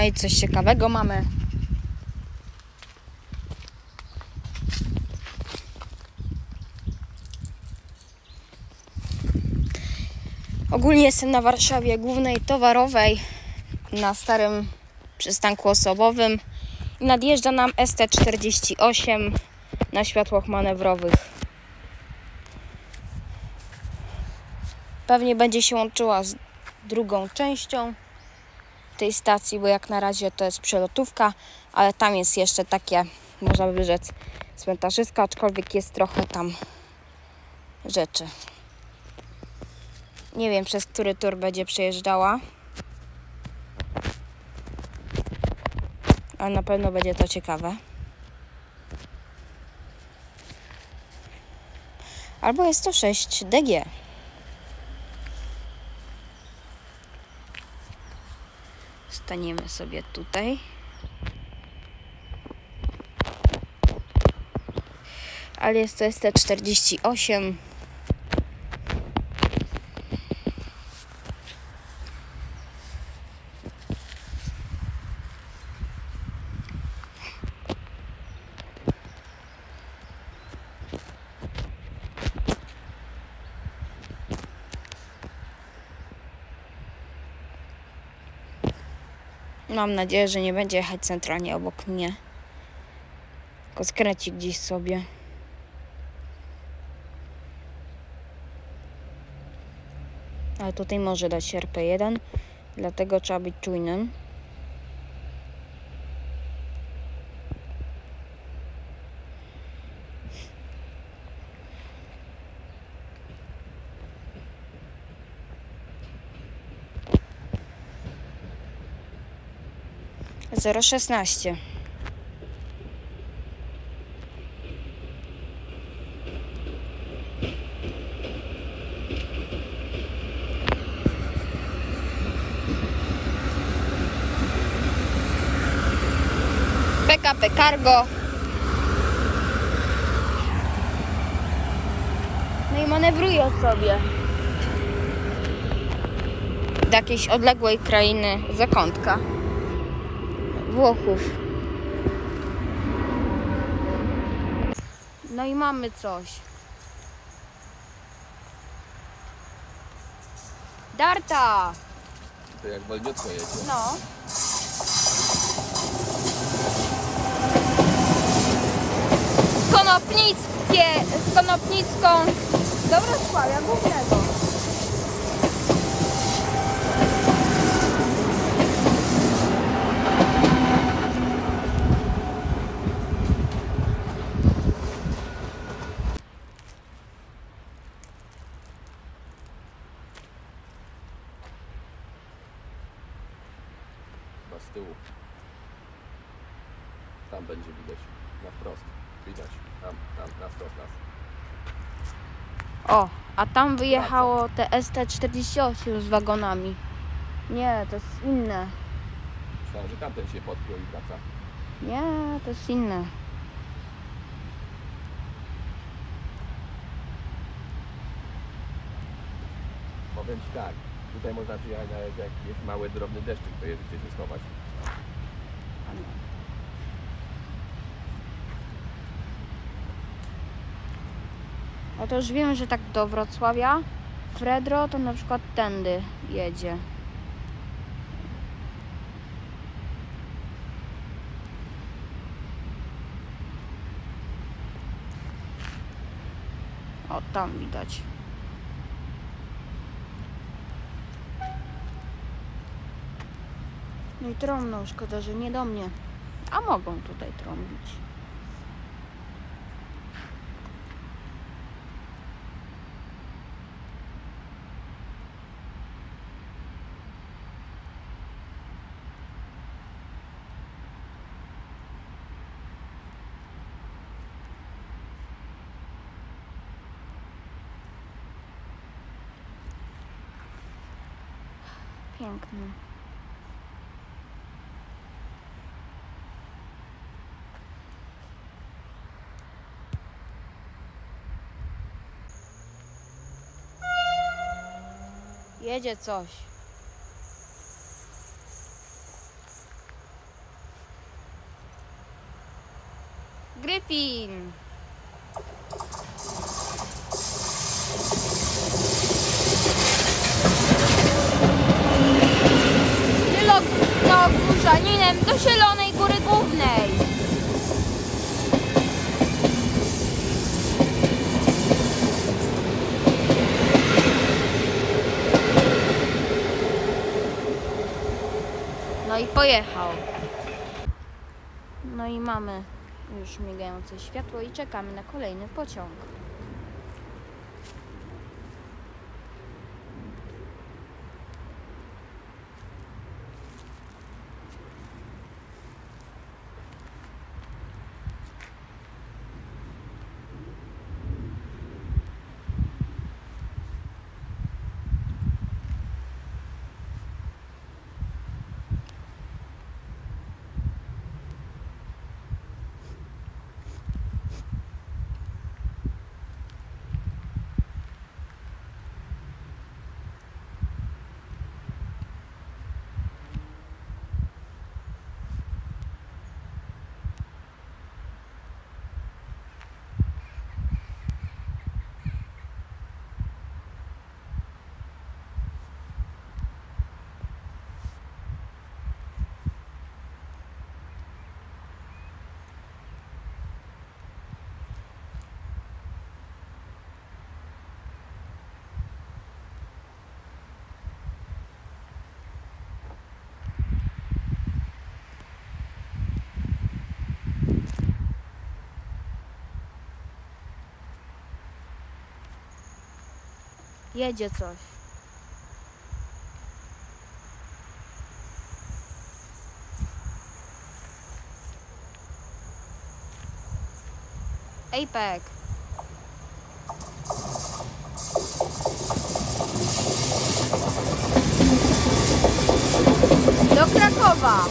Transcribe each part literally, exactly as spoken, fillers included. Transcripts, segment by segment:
No i coś ciekawego mamy. Ogólnie jestem na Warszawie Głównej Towarowej, na starym przystanku osobowym i nadjeżdża nam S T czterdzieści osiem na światłach manewrowych. Pewnie będzie się łączyła z drugą częścią tej stacji, bo jak na razie to jest przelotówka, ale tam jest jeszcze takie, można by rzec, cmentarzyska, aczkolwiek jest trochę tam rzeczy. Nie wiem, przez który tor będzie przejeżdżała, ale na pewno będzie to ciekawe. Albo jest to sześć D G. Staniemy sobie tutaj. Ale jest to S T czterdzieści osiem. Mam nadzieję, że nie będzie jechać centralnie obok mnie, tylko skręci gdzieś sobie. Ale tutaj może dać R P jeden, dlatego trzeba być czujnym. zero szesnaście. P K P Cargo. No i manewruję sobie do jakiejś odległej krainy zakątka. Włochów. No i mamy coś. Darta! To jak wolniutko jedzie. No. Z Konopnickie, z Konopnicką do Wrocławia Głównego. Z tyłu. Tam będzie widać. Na wprost. Widać. Tam, tam, na wprost nas. O, a tam wyjechało te S T czterdzieści osiem z wagonami. Nie, to jest inne. Myślałem, że tamten się podpiął i wraca. Nie, to jest inne. Powiem Ci tak. Tutaj można przyjechać nawet jak jest mały, drobny deszczyk, to jest gdzie się schować. No to już wiem, że tak do Wrocławia Fredro to na przykład tędy jedzie. O, tam widać. No i trąbną, szkoda, że nie do mnie. A mogą tutaj trąbić. Piękny. Jedzie coś. Gryfin! Zielonogórzaninem do Zielonej Góry Głównej. No i pojechał. No i mamy już migające światło i czekamy na kolejny pociąg. Jedzie coś. Apex. Do Krakowa.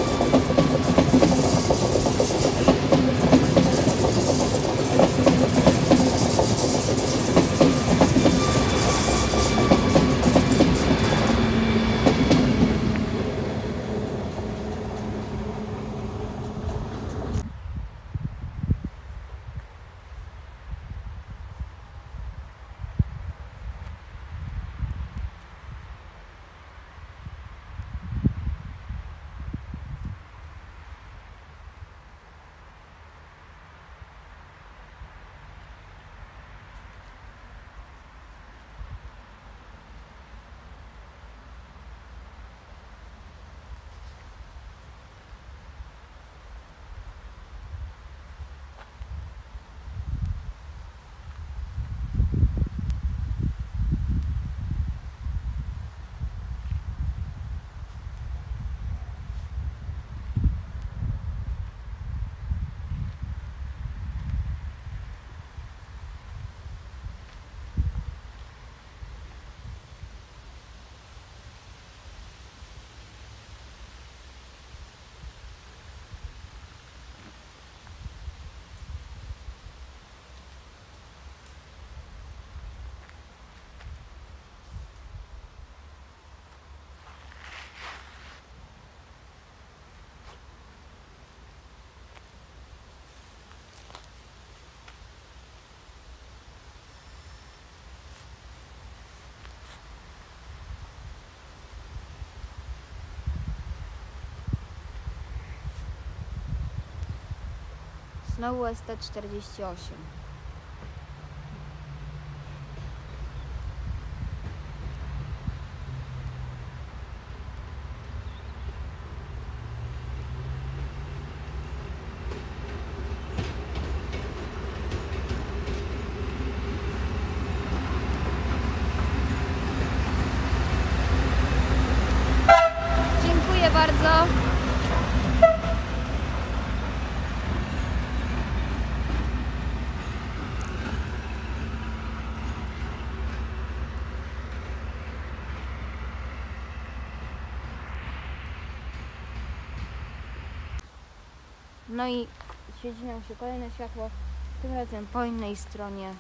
Znowu S T czterdzieści osiem. Dziękuję bardzo. No i świeci nam się kolejne światło, tym razem po innej stronie.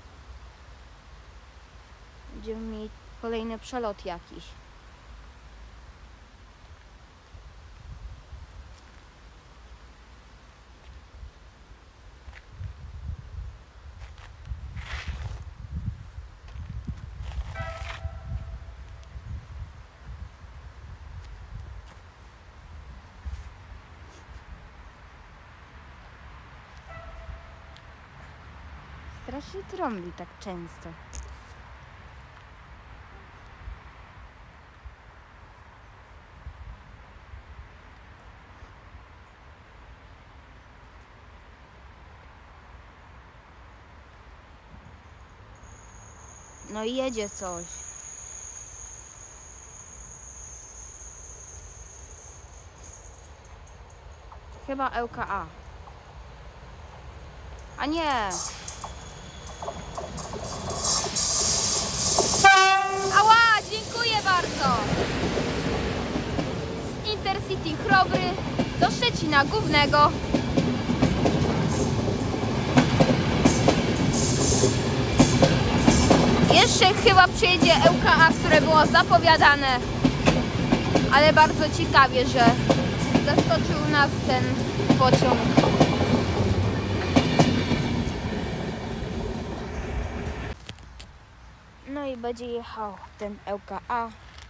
Będziemy mieli kolejny przelot jakiś. strasznie trąbi tak często. No i jedzie coś. Chyba L K A. A nie! Ała! Dziękuję bardzo! Z Intercity Chrobry do Szczecina Głównego. Jeszcze chyba przyjedzie L K A, które było zapowiadane, ale bardzo ciekawie, że zaskoczył nas ten pociąg. No i będzie jechał ten L K A.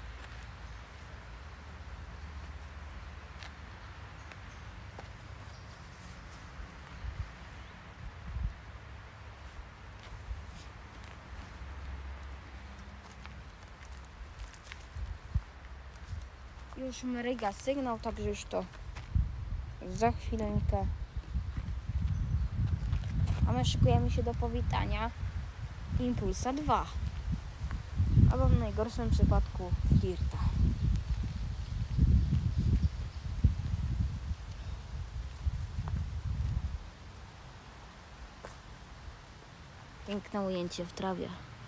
Już mryga sygnał, także już to za chwilę. A my szykujemy się do powitania Impulsa dwa. Albo w najgorszym przypadku Flirta. Piękne ujęcie w trawie.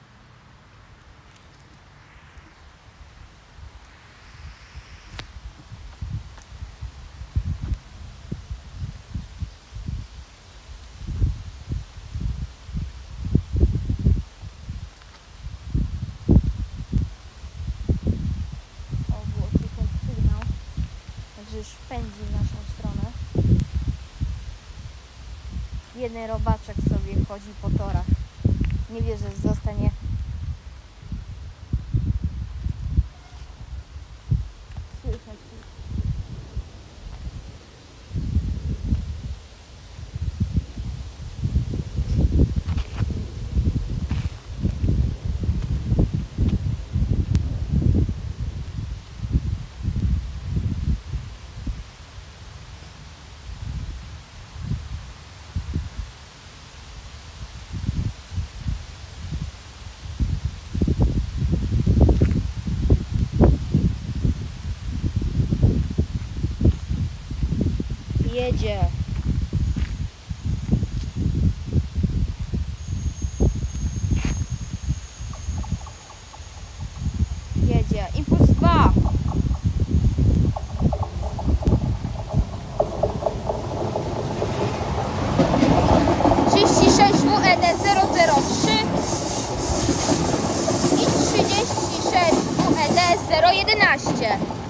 Już pędzi w naszą stronę. Jeden robaczek sobie chodzi po torach. Nie wie, że zostanie. Słychać. Jedzie. Jedzie. Impuls dwa. trzydzieści sześć W E D zero zero trzy i trzydzieści sześć W E D zero jedenaście.